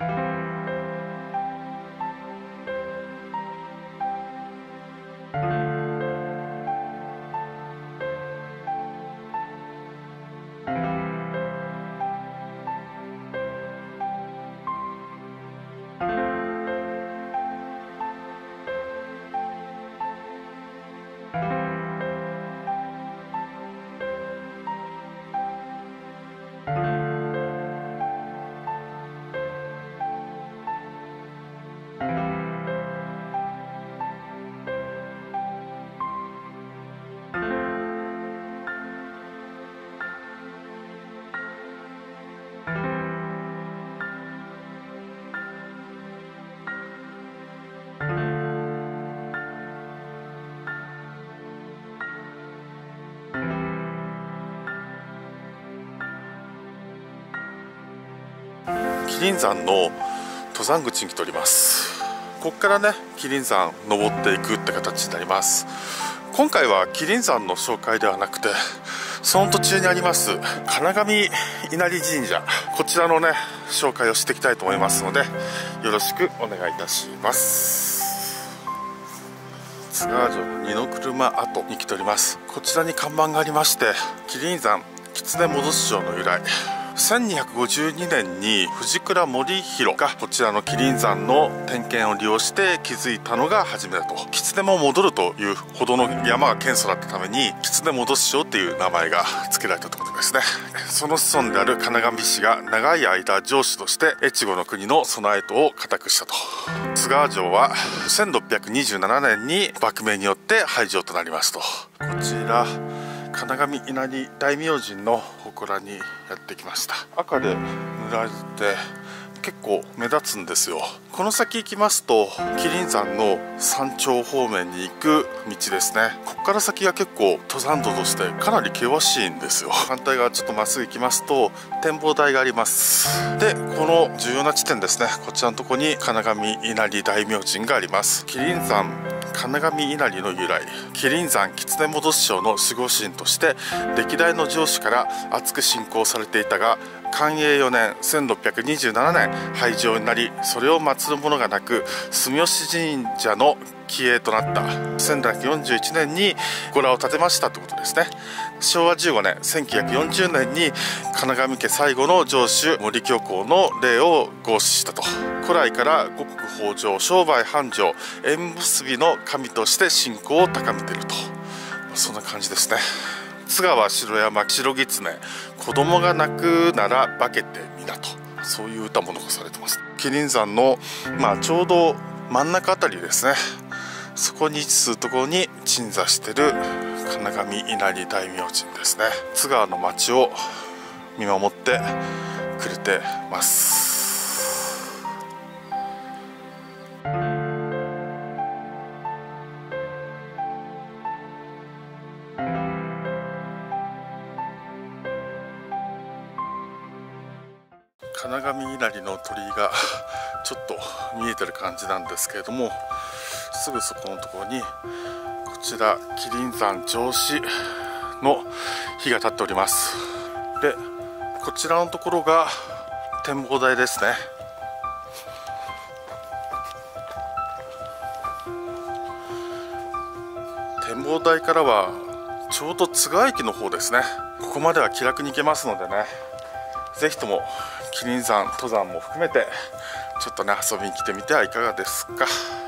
麒麟山の登山口に来ております。ここからね、麒麟山登っていくって形になります。今回は麒麟山の紹介ではなくて、その途中にあります金上稲荷神社、こちらのね紹介をしていきたいと思いますので、よろしくお願いいたします。津川城の二の車跡に来ております。こちらに看板がありまして、麒麟山狐戻し城の由来、1252年に藤倉盛弘がこちらの麒麟山の点検を利用して築いたのが初めだと。狐も戻るというほどの山が堅固だったために狐戻し城という名前が付けられたということですね。その子孫である金上氏が長い間城主として越後の国の備えとを固くしたと。津川城は1627年に幕命によって廃城となりますと。こちら金上稲荷大明神の祠にやってきました。赤で塗られて結構目立つんですよ。この先行きますと麒麟山の山頂方面に行く道ですね。ここから先が結構登山道としてかなり険しいんですよ。反対側ちょっとまっすぐ行きますと展望台があります。でこの重要な地点ですね、こちらのところに金上稲荷大明神があります。麒麟山金上稲荷の由来、麒麟山狐戻し城の守護神として歴代の城主から厚く信仰されていたが、寛永4年1627年廃城になり、それを祀るものがなく住吉神社の起源となった1741年に祠を建てましたということですね。昭和15年1940年に金上家最後の城主森教皇の霊を合祀したと。古来から五穀豊穣、商売繁盛、縁結びの神として信仰を高めていると、そんな感じですね。津川城山白狐、子供が泣くなら化けてみなと、そういう歌も残されてます。麒麟山のちょうど真ん中あたりですね、そこに位置するところに鎮座している金上稲荷大明神ですね。津川の町を見守ってくれてます。金上稲荷の鳥居がちょっと見えてる感じなんですけれども、すぐそこのところにこちら麒麟山城址の碑が立っております。でこちらのところが展望台ですね。展望台からはちょうど津川駅の方ですね。ここまでは気楽に行けますのでね、ぜひとも麒麟山登山も含めてちょっとね遊びに来てみてはいかがですか。